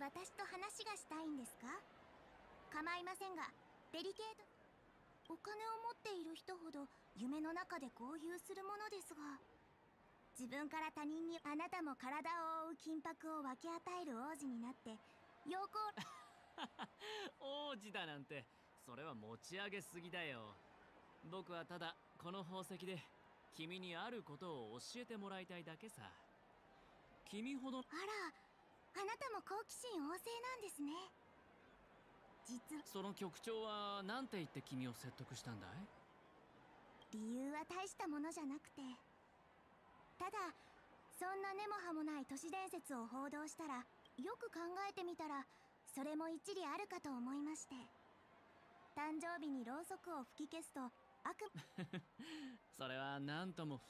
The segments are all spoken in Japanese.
私と話がしたいんですか？構いませんが、デリケート。お金を持っている人ほど夢の中で豪遊するものですが、自分から他人にあなたも体を覆う金箔を分け与える王子になって陽光王子だなんて、それは持ち上げすぎだよ。僕はただこの宝石で君にあることを教えてもらいたいだけさ。君ほど。 あら、あなたも好奇心旺盛なんですね。実はその局長は何て言って君を説得したんだい？ 理由は大したものじゃなくて、ただそんな根も葉もない都市伝説を報道したら、よく考えてみたらそれも一理あるかと思いまして。誕生日にろうそくを吹き消すと悪それは何とも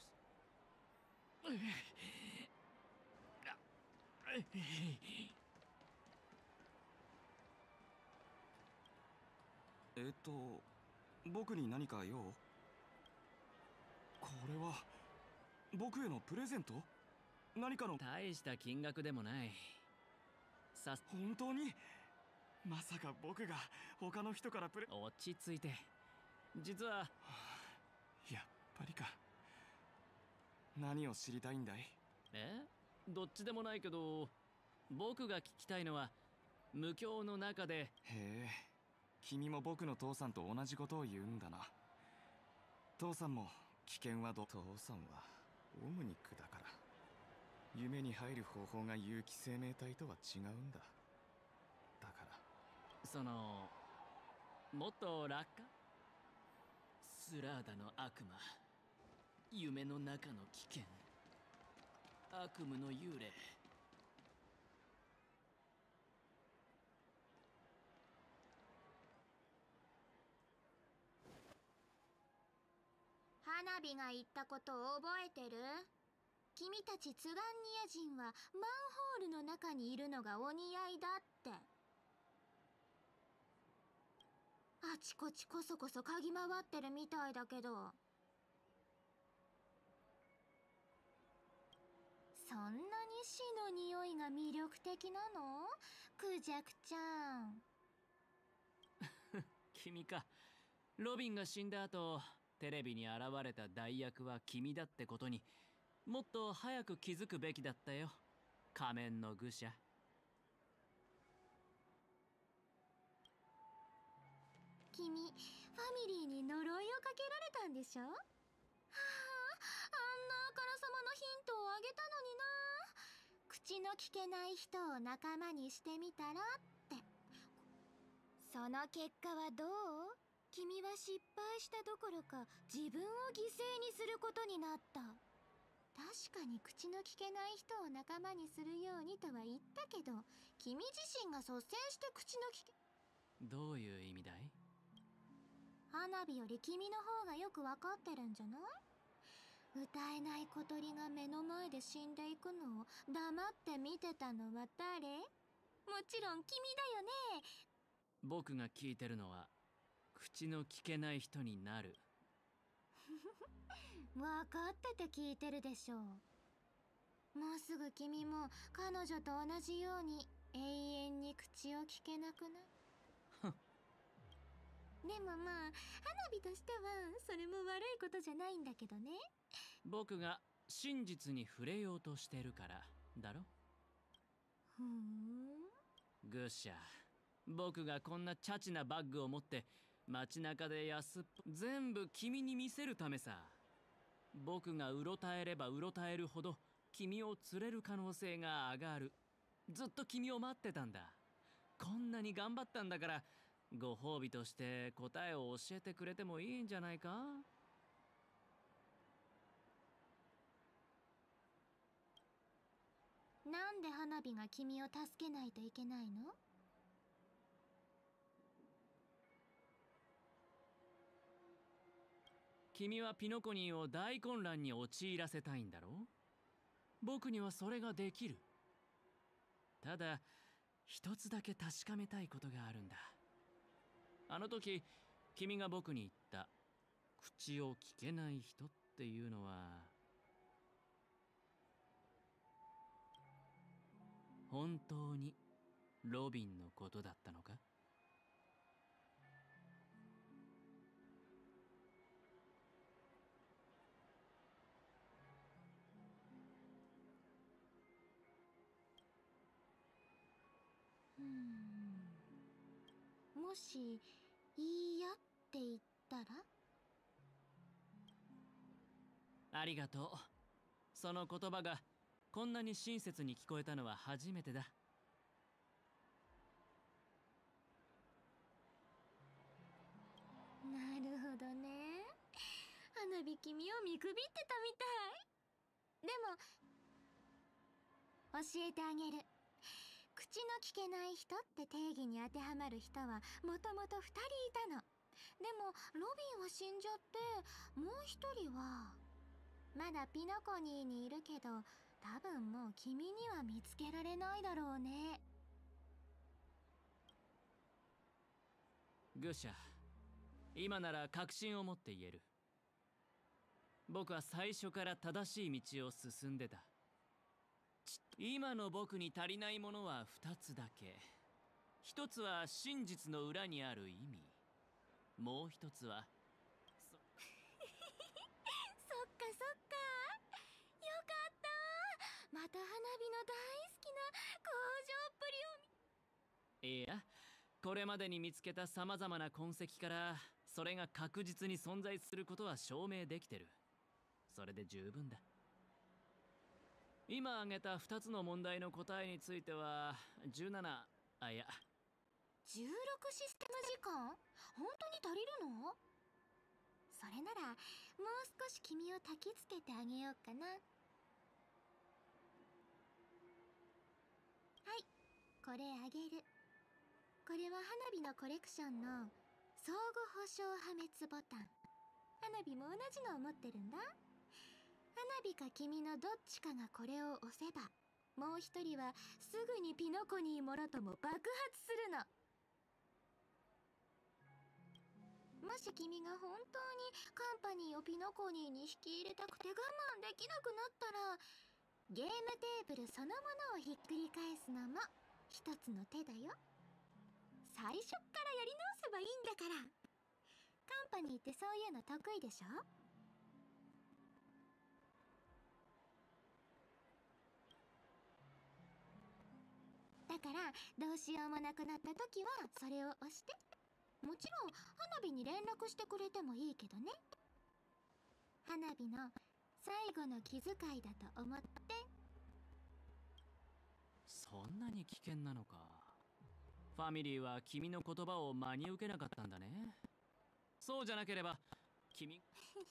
僕に何か用？これは僕へのプレゼント？何かの？ 大した金額でもない。 本当に？まさか僕が他の人から落ち着いて。実は、 やっぱりか。何を知りたいんだい？ どっちでもないけど、僕が聞きたいのは無境の中で。 へえ、君も僕の父さんと同じことを言うんだな。父さんも危険は父さんはオムニックだから、夢に入る方法が有機生命体とは違うんだ。だからもっと楽観？スラーダの悪魔、夢の中の危険、悪夢の幽霊。 花火が言ったことを覚えてる？君たちツガンニア人はマンホールの中にいるのがお似合いだって。あちこちこそこそ嗅ぎ回ってるみたいだけど、そんなに死の匂いが魅力的なの？クジャクちゃん。 君か。ロビンが死んだ後、テレビに現れた代役は君だってことにもっと早く気づくべきだったよ、仮面の愚者。 君、ファミリーに呪いをかけられたんでしょ？はあ、あんなあからさまなヒントをあげたのにな。口の聞けない人を仲間にしてみたらって。その結果はどう？君は失敗したどころか自分を犠牲にすることになった。確かに口の聞けない人を仲間にするようにとは言ったけど、君自身が率先して口の聞け。 どういう意味だい？ 花火より君の方がよく分かってるんじゃない？歌えない小鳥が目の前で死んでいくのを黙って見てたのは誰？もちろん君だよね。 僕が聞いてるのは口の聞けない人になる。 分かってて聞いてるでしょう。もうすぐ君も彼女と同じように永遠に口を聞けなくなる。でもまあ、花火としてはそれも悪いことじゃないんだけどね。 僕が真実に触れようとしてるからだろ。 ふーん。 愚者、僕がこんなチャチなバッグを持って街中で全部君に見せるためさ。僕がうろたえればうろたえるほど君を釣れる可能性が上がる。ずっと君を待ってたんだ。こんなに頑張ったんだから、ご褒美として答えを教えてくれてもいいんじゃないか？ なんで花火が君を助けないといけないの？ 君はピノコニーを大混乱に陥らせたいんだろう？僕にはそれができる。ただ一つだけ確かめたいことがあるんだ。あの時君が僕に言った口を聞けない人っていうのは本当にロビンのことだったのか？ もしいいやって言ったら？ ありがとう。その言葉がこんなに親切に聞こえたのは初めてだ。 なるほどね。花火君を見くびってたみたい。でも教えてあげる。口の聞けない人って定義に当てはまる人はもともと2人いたの。でもロビンは死んじゃって、もう1人はまだピノコニーにいるけど、多分もう君には見つけられないだろうね。 グシャ、今なら確信を持って言える。僕は最初から正しい道を進んでた。今の僕に足りないものは2つだけ。一つは真実の裏にある意味。もう一つはそっかそっか。よかった。また花火の大好きな工場っぷりをいや、これまでに見つけたさまざまな痕跡からそれが確実に存在することは証明できてる。それで十分だ。今挙げた2つの問題の答えについては17、あ、いや 16システム時間？本当に足りるの？それならもう少し君を焚きつけてあげようかな。はい、これあげる。これは花火のコレクションの相互保証破滅ボタン。花火も同じのを持ってるんだ。花火か君のどっちかがこれを押せば、もう一人はすぐにピノコニーもろとも爆発するの。もし君が本当にカンパニーをピノコニーに引き入れたくて我慢できなくなったら、ゲームテーブルそのものをひっくり返すのも一つの手だよ。最初っからやり直せばいいんだから。カンパニーってそういうの得意でしょ？だからどうしようもなくなった時はそれを押して。もちろん花火に連絡してくれてもいいけどね。花火の最後の気遣いだと思って。 そんなに危険なのか。ファミリーは君の言葉を真に受けなかったんだね。そうじゃなければ君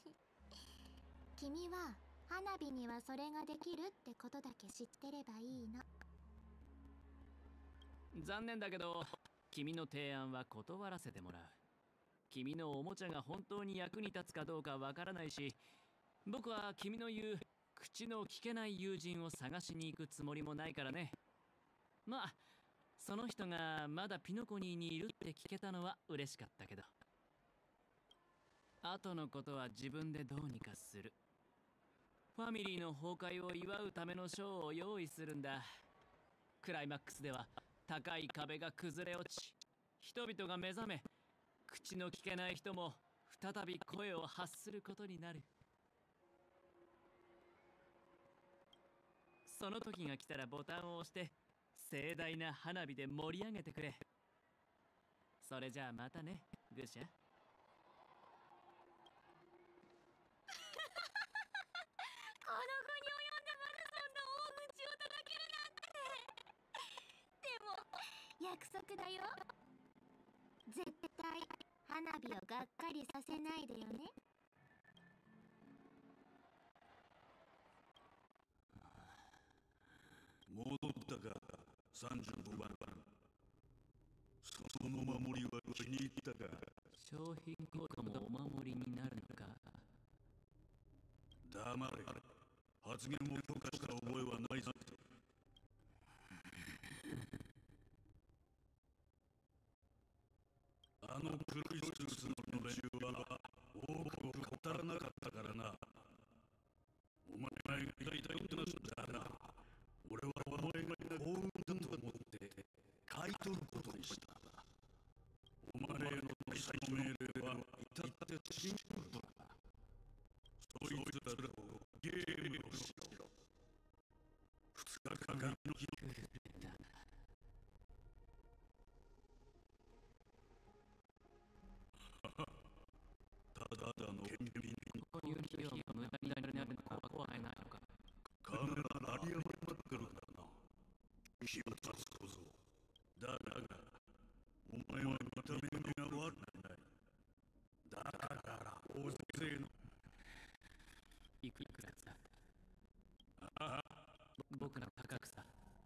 君は花火にはそれができるってことだけ知ってればいいの。 残念だけど君の提案は断らせてもらう。君のおもちゃが本当に役に立つかどうかわからないし、僕は君の言う口の聞けない友人を探しに行くつもりもないからね。まあその人がまだピノコニーにいるって聞けたのは嬉しかったけど、後のことは自分でどうにかする。ファミリーの崩壊を祝うためのショーを用意するんだ。クライマックスでは高い壁が崩れ落ち、人々が目覚め、口の聞けない人も再び声を発することになる。その時が来たらボタンを押して盛大な花火で盛り上げてくれ。それじゃあまたね、グシャ。この子に及んでまでそんな大口を叩けるなんて。でも約束だよ。絶対花火をがっかりさせないでよね。 戻ったか、35番。その守りは気に入ったか。 商品コードもお守りになるのか。 黙れ。発言を許可した覚えはないぞ。あのクリストゥスの連中は多く語らなかったからな。お前が言いたいことだな。俺はお前が幸運だと思って帰シンプルだ。そいつらとゲームをしろ。2日間の日のただの権利にこういう費用が無駄になるのは怖いないのか。 カメラ鳴りやまってるからな。気をつくぞ。だが、お前は見た目が悪くない。だから大勢のいくらさ。僕の高くさ。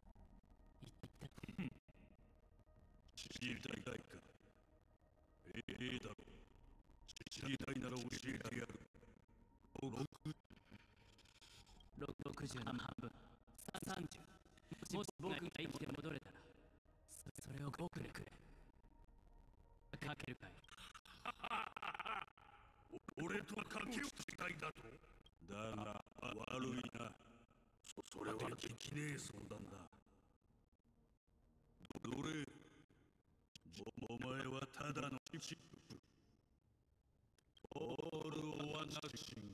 知りたいか。だろ。知りたいなら教えてやる。 60の半分。30。もし僕が生きて戻れたら、それを僕にくれ。かけるかい。 俺と賭けをしたいだと。だが悪いな。それはできねえ相談だ。どれ、お前はただのチップ。オール・オア・ナッシング。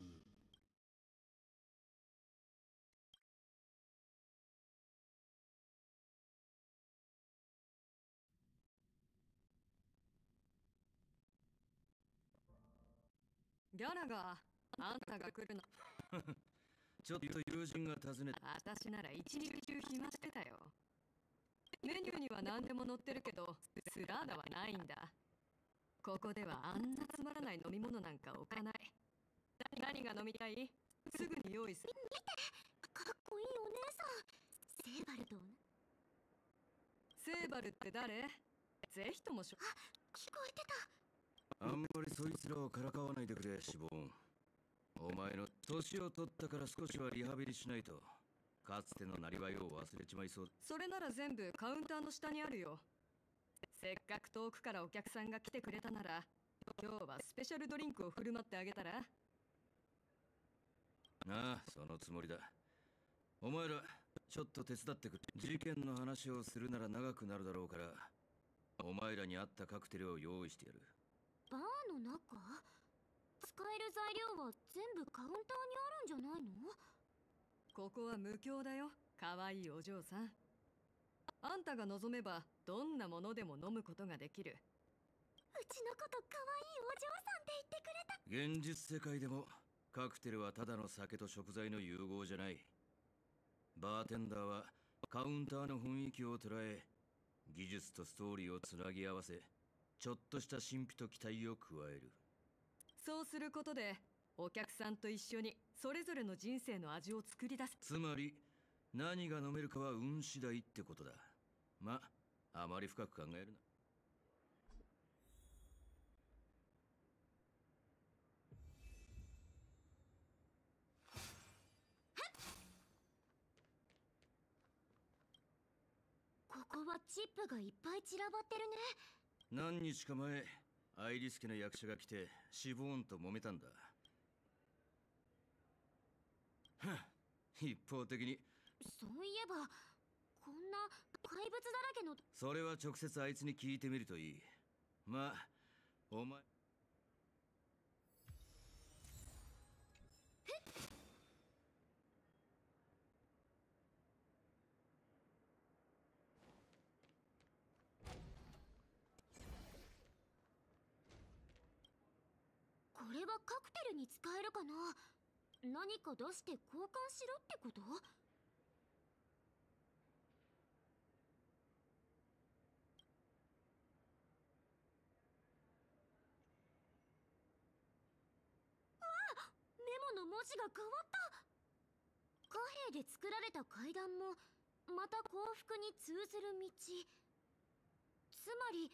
ギャラがあんたが来るの。 ちょっと友人が訪ねた。 私なら一日中暇してたよ。メニューには何でも載ってるけどスラーダはないんだ。ここではあんなつまらない飲み物なんか置かない。何が飲みたい？すぐに用意する。 見て、かっこいいお姉さん。セーバルド。 セーバルって誰？ぜひとも聞こえてた。 あんまりそいつらをからかわないでくれ、シボン。お前の年を取ったから少しはリハビリしないと、かつてのなりわいを忘れちまいそう。 それなら全部カウンターの下にあるよ。せっかく遠くからお客さんが来てくれたなら、今日はスペシャルドリンクを振る舞ってあげたら？ ああ、そのつもりだ。お前ら、ちょっと手伝ってくれ。事件の話をするなら長くなるだろうから、お前らに合ったカクテルを用意してやる。 バーの中？使える材料は全部カウンターにあるんじゃないの？ ここは無教だよ、かわいいお嬢さん。あんたが望めばどんなものでも飲むことができる。 うちのことかわいいお嬢さんって言ってくれた。 現実世界でもカクテルはただの酒と食材の融合じゃない。バーテンダーはカウンターの雰囲気を捉え、技術とストーリーをつなぎ合わせ、ちょっとした神秘と期待を加える。 そうすることでお客さんと一緒にそれぞれの人生の味を作り出す。 つまり何が飲めるかは運次第ってことだ。ま、あまり深く考えるな。 ここはチップがいっぱい散らばってるね。 何日か前、アイリス家の役者が来てシボーンと揉めたんだ。はっ、一方的に。 そういえばこんな怪物だらけの。 それは直接あいつに聞いてみるといい。まあ、お前。 これはカクテルに使えるかな？何か出して交換しろってこと？メモの文字が変わった。貨幣で作られた階段もまた幸福に通ずる道。つまり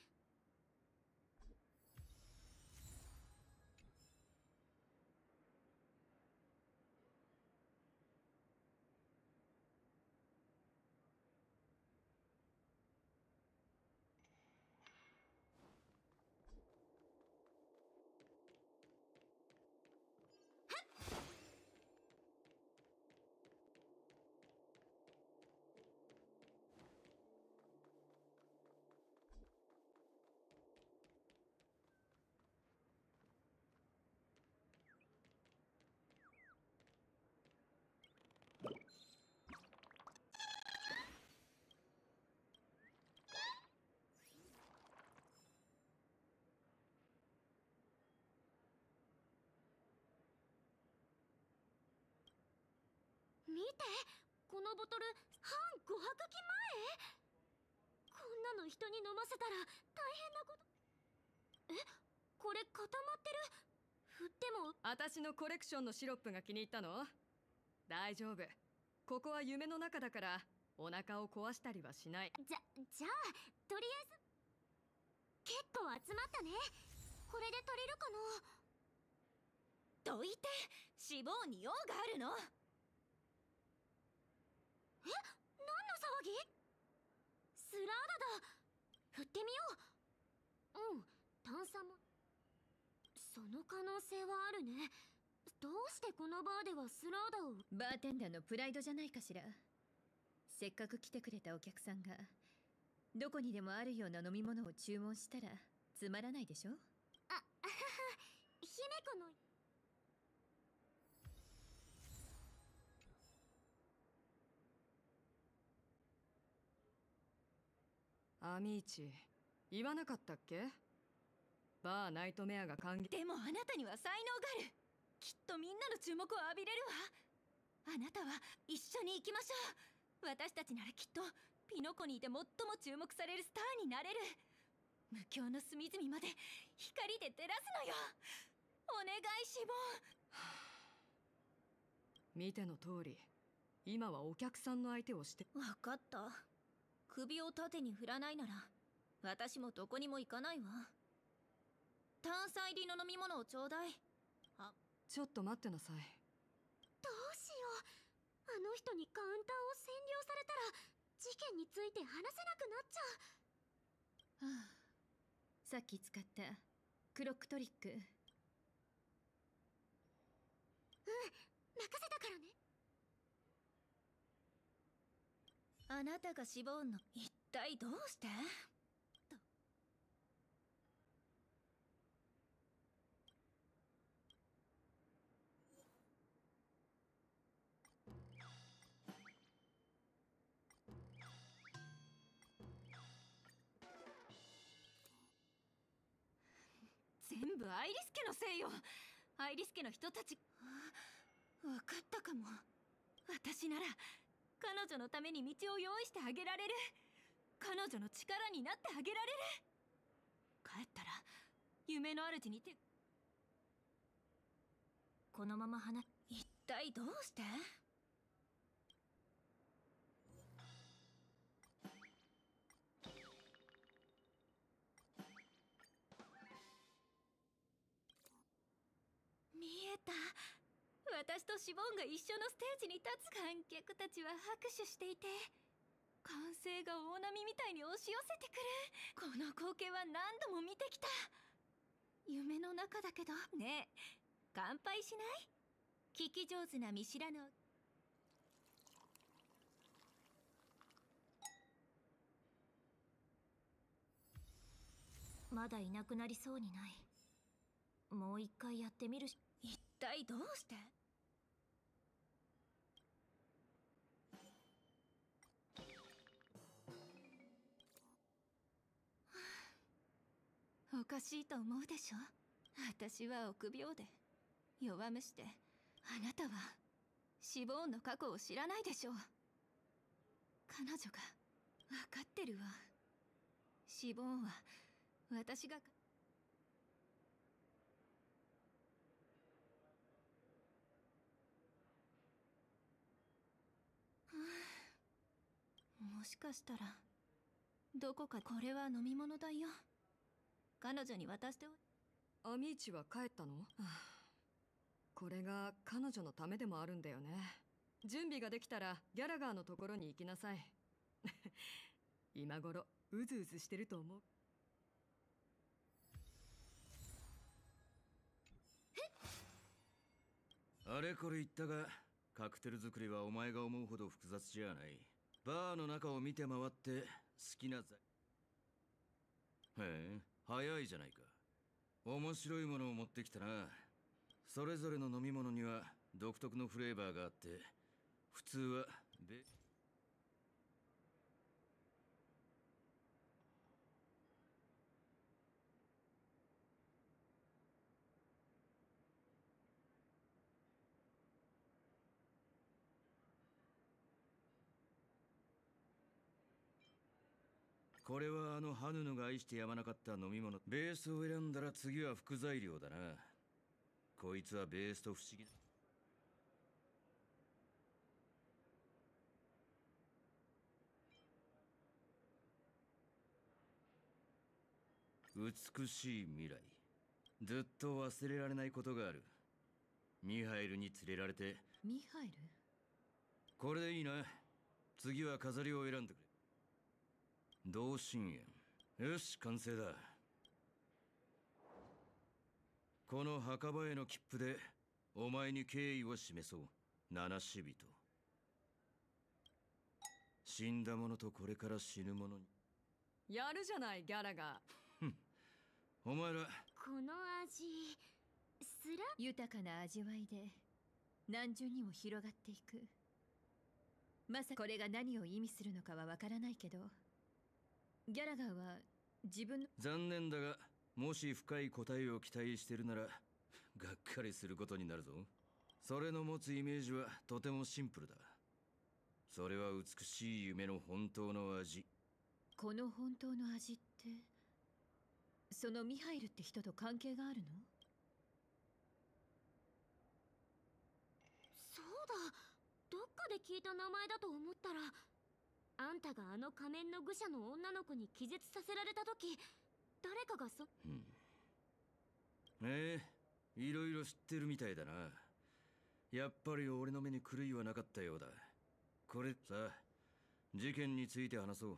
見て、このボトル半琥珀期前。こんなの人に飲ませたら大変なこと。え、これ固まってる。でも私のコレクションのシロップが気に入ったの？大丈夫。ここは夢の中だからお腹を壊したりはしない。 じゃあとりあえず結構集まったね。これで足りるかな。 どいて、脂肪に用があるの。 え、何の騒ぎ？スラーダだ。振ってみよう。うん、炭酸も。その可能性はあるね。どうしてこのバーではスラーダを。 バーテンダーのプライドじゃないかしら。せっかく来てくれたお客さんがどこにでもあるような飲み物を注文したらつまらないでしょ。 あはは、姫子の。 アミーチ、言わなかったっけ？バーナイトメアが歓迎。 でもあなたには才能がある。きっとみんなの注目を浴びれるわ。あなたは一緒に行きましょう。私たちならきっとピノコニーで最も注目されるスターになれる。無境の隅々まで光で照らすのよ。お願いしぼ見ての通り、今はお客さんの相手をして。 分かった。首を縦に振らないなら私もどこにも行かないわ。炭酸入りの飲み物をちょうだい。 ちょっと待ってなさい。 どうしよう。あの人にカウンターを占領されたら事件について話せなくなっちゃう。 はあ、さっき使ったクロックトリック。 うん、任せたからね。 あなたが絞るの一体どうして？全部アイリス家のせいよ。アイリス家の人たち。分かったかも。私なら彼女のために道を用意してあげられる。彼女の力になってあげられる。帰ったら夢の主にこのまま一体どうして？見えた。私とシボンが一緒のステージに立つ。観客たちは拍手していて、歓声が大波みたいに押し寄せてくる。この光景は何度も見てきた。夢の中だけど。ねえ、乾杯しない？聞き上手な見知らぬ。 まだいなくなりそうにない。もう一回やってみるし。 一体どうして？おかしいと思うでしょ。私は臆病で弱虫で、あなたはシボーンの過去を知らないでしょう。彼女が分かってるわ。シボーンは私が。もしかしたらどこか。これは飲み物だよ。彼女に渡してアミーチは帰ったの？これが彼女のためでもあるんだよね。準備ができたらギャラガーのところに行きなさい。今頃うずうずしてると思う。 あれこれ言ったが、カクテル作りはお前が思うほど複雑じゃない。バーの中を見て回って好きなへえ、早いじゃないか。面白いものを持ってきたな。それぞれの飲み物には独特のフレーバーがあって、普通はこれはあのハヌヌが愛してやまなかった飲み物。ベースを選んだら次は副材料だな。こいつはベースと不思議だ。美しい未来。ずっと忘れられないことがある。ミハイルに連れられて。 ミハイル？ これでいいな。次は飾りを選んでくれ。同心円。よし、完成だ。この墓場への切符でお前に敬意を示そう。七死人。死んだ者とこれから死ぬ者に。 やるじゃない、ギャラが。 お前ら。 この味すら豊かな味わいで何重にも広がっていく。まさかこれが何を意味するのかはわからないけど、ギャラガーは自分の。 残念だが、もし深い答えを期待してるならがっかりすることになるぞ。それの持つイメージはとてもシンプルだ。それは美しい夢の本当の味。 この本当の味って、そのミハイルって人と関係があるの？ そうだ、どっかで聞いた名前だと思ったら、あんたがあの仮面の愚者の女の子に気絶させられた時、誰かがいろいろ知ってるみたいだな。やっぱり俺の目に狂いはなかったようだ。これさ、事件について話そう。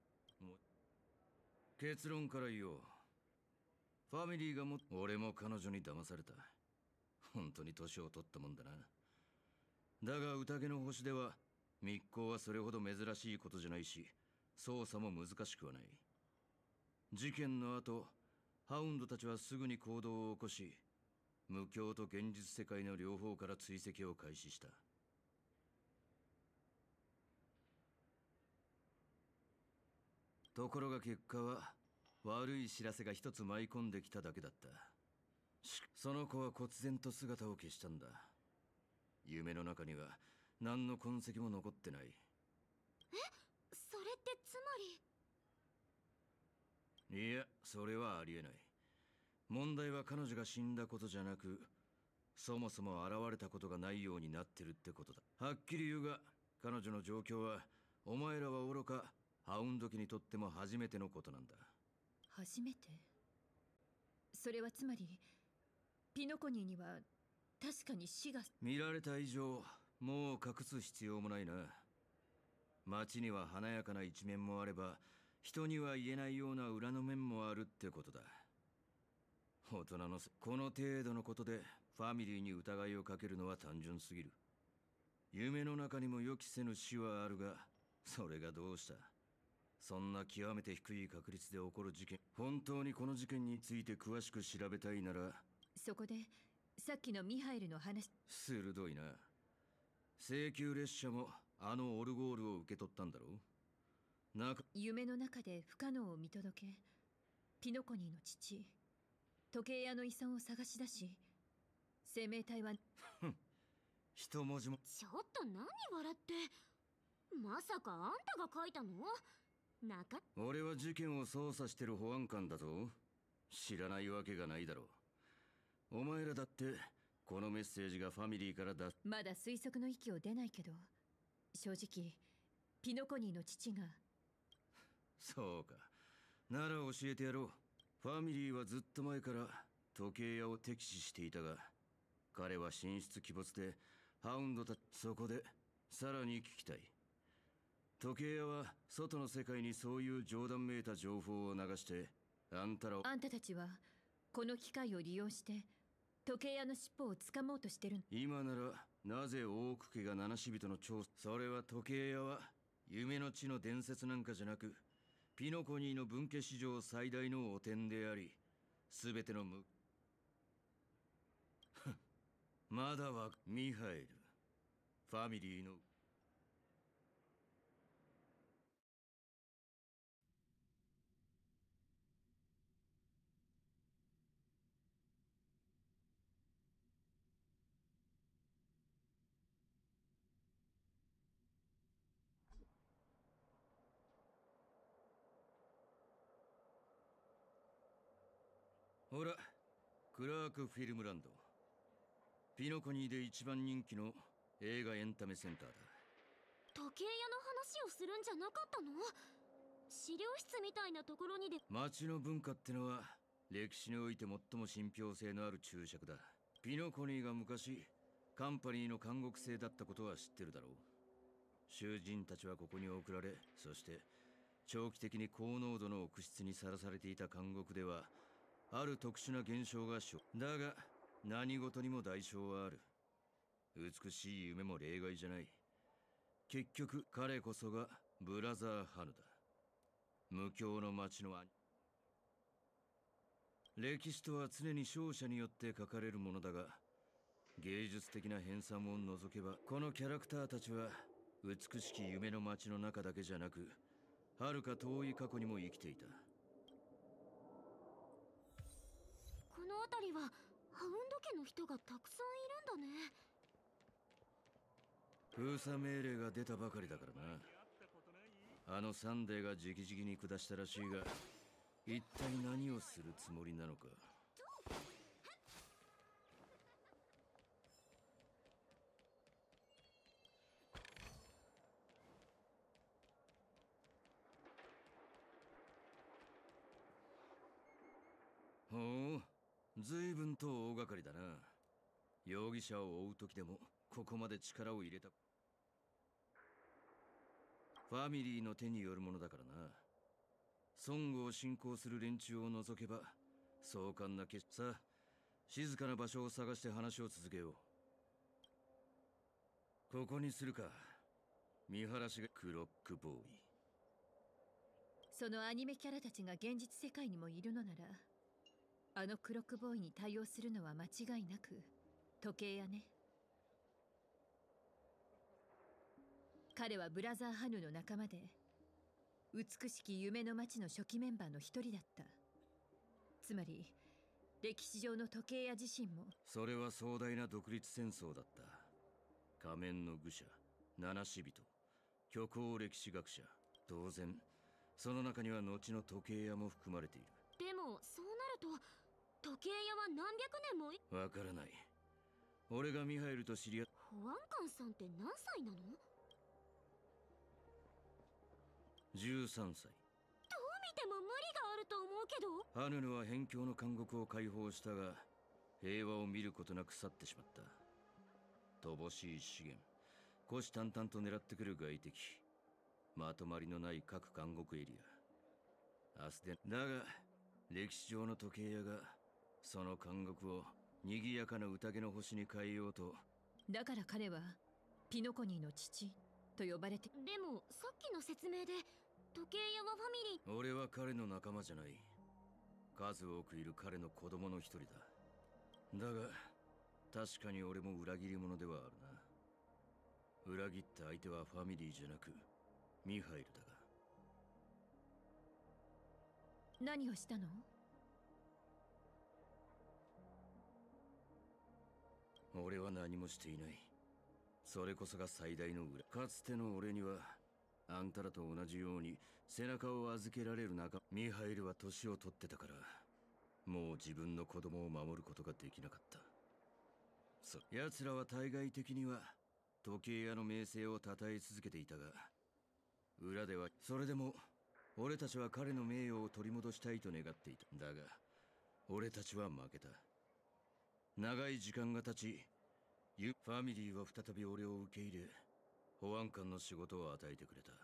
結論から言おう。ファミリーが俺も彼女に騙された。本当に年を取ったもんだな。だが宴の星では密航はそれほど珍しいことじゃないし、捜査も難しくはない。事件の後、ハウンドたちはすぐに行動を起こし、無境と現実世界の両方から追跡を開始した。ところが結果は悪い知らせが一つ舞い込んできただけだった。その子は忽然と姿を消したんだ。夢の中には何の痕跡も残ってない。 それってつまり。 いや、それはありえない。問題は彼女が死んだことじゃなく、そもそも現れたことがないようになってるってことだ。はっきり言うが、彼女の状況はお前らは愚か、ハウンド家にとっても初めてのことなんだ。 初めて？それはつまりピノコニーには確かに死が。 見られた以上、もう隠す必要もないな。街には華やかな一面もあれば、人には言えないような裏の面もあるってことだ。大人のこの程度のことでファミリーに疑いをかけるのは単純すぎる。夢の中にも予期せぬ死はあるが、それがどうした。そんな極めて低い確率で起こる事件、本当にこの事件について詳しく調べたいなら。 そこでさっきのミハイルの話。 鋭いな。請求列車もあのオルゴールを受け取ったんだろう。 夢の中で不可能を見届け、ピノコニーの父時計屋の遺産を探し出し、生命体は一文字も。 ちょっと何笑って。まさかあんたが書いたの？ 俺は事件を捜査してる保安官だぞ。知らないわけがないだろう。お前らだってこのメッセージがファミリーからだ。 まだ推測の域を出ないけど、正直ピノコニーの父が。 そうか。なら教えてやろう。ファミリーはずっと前から時計屋を敵視していたが、彼は神出鬼没でハウンドたち。そこでさらに聞きたい。時計屋は外の世界にそういう冗談めいた情報を流して、あんたたちはこの機会を利用して時計屋の尻尾を掴もうとしてる。 今ならなぜ大奥家が七死人の調査。それは時計屋は夢の地の伝説なんかじゃなく、ピノコニーの分家史上最大の汚点であり、全てのまだはミハエル、ファミリーの。 ほら、クラークフィルムランド。ピノコニーで一番人気の映画エンタメセンターだ。 時計屋の話をするんじゃなかったの？資料室みたいなところにで。 町の文化ってのは歴史において最も信憑性のある注釈だ。ピノコニーが昔カンパニーの監獄生だったことは知ってるだろう。囚人たちはここに送られ、そして長期的に高濃度の悪質にさらされていた監獄ではある特殊な現象がだが何事にも代償はある。美しい夢も例外じゃない。結局彼こそがブラザー・ハヌだ。無教の町の兄。歴史とは常に勝者によって書かれるものだが、芸術的な編纂を除けばこのキャラクターたちは美しき夢の町の中だけじゃなく、遥か遠い過去にも生きていた。 この辺りはハウンド家の人がたくさんいるんだね。 封鎖命令が出たばかりだからな。あのサンデーが直々に下したらしいが、一体何をするつもりなのか。ほう、随分と大掛かりだな。容疑者を追う時でもここまで力を入れた。ファミリーの手によるものだからな。孫悟を信仰する連中を除けば壮観な景色。さあ、静かな場所を探して話を続けよう。ここにするか。見晴らしがクロックボーイ。 そのアニメキャラたちが現実世界にもいるのなら、あのクロックボーイに対応するのは間違いなく時計屋ね。彼はブラザーハヌの仲間で、美しき夢の街の初期メンバーの一人だった。つまり歴史上の時計屋自身も。 それは壮大な独立戦争だった。仮面の愚者、七死人、虚構歴史学者、当然その中には後の時計屋も含まれている。 でもそうなると時計屋は何百年も。 わからない。俺がミハエルと知り合っ。 保安官さんって何歳なの 13歳。 どう見ても無理があると思うけど。 ハヌヌは辺境の監獄を解放したが、平和を見ることなく去ってしまった。乏しい資源、虎視眈々と狙ってくる外敵、まとまりのない各監獄エリア。明日でだが歴史上の時計屋がその監獄を賑やかな宴の星に変えようと。 だから彼はピノコニーの父と呼ばれて。 でもさっきの説明で時計屋はファミリー。 俺は彼の仲間じゃない。数多くいる彼の子供の一人だ。だが確かに俺も裏切り者ではあるな。裏切った相手はファミリーじゃなくミハイルだが。 何をしたの？ 俺は何もしていない。それこそが最大の裏。かつての俺にはあんたらと同じように背中を預けられる仲。ミハイルは年を取ってたからもう自分の子供を守ることができなかった。奴らは対外的には時計屋の名声を称え続けていたが、裏では。それでも俺たちは彼の名誉を取り戻したいと願っていた。だが俺たちは負けた。長い時間が経ち、ファミリーは再び俺を受け入れ、保安官の仕事を与えてくれた。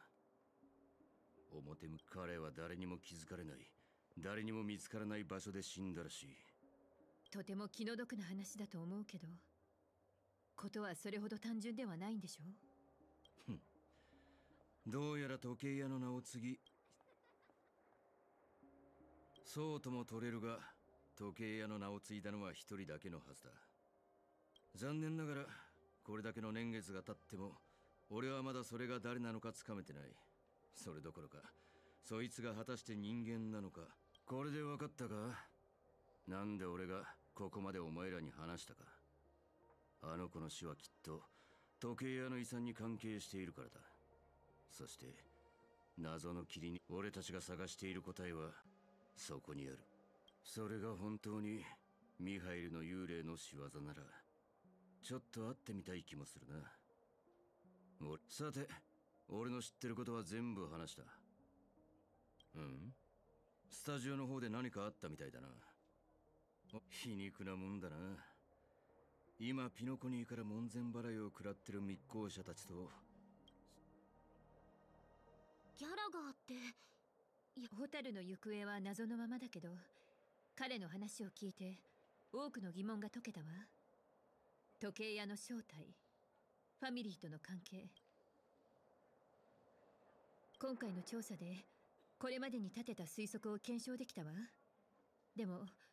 彼は誰にも気づかれない、誰にも見つからない場所で死んだらしい。 とても気の毒な話だと思うけど、ことはそれほど単純ではないんでしょ？ どうやら時計屋の名を継ぎ、そうとも取れるが、時計屋の名を継いだのは一人だけのはずだ。残念ながらこれだけの年月が経っても俺はまだそれが誰なのかつかめてない。それどころかそいつが果たして人間なのか。これで分かったか？なんで俺がここまでお前らに話したか。あの子の死はきっと時計屋の遺産に関係しているからだ。そして謎の霧に俺たちが探している答えはそこにある。 それが本当にミハイルの幽霊の仕業ならちょっと会ってみたい気もするな。さて、俺の知ってることは全部話した。スタジオの方で何かあったみたいだな。皮肉なもんだな。今ピノコニーから門前払いを食らってる密航者たちと。 ギャラガーって。 ホタルの行方は謎のままだけど、彼の話を聞いて多くの疑問が解けたわ。時計屋の正体、ファミリーとの関係。今回の調査でこれまでに立てた推測を検証できたわ。でも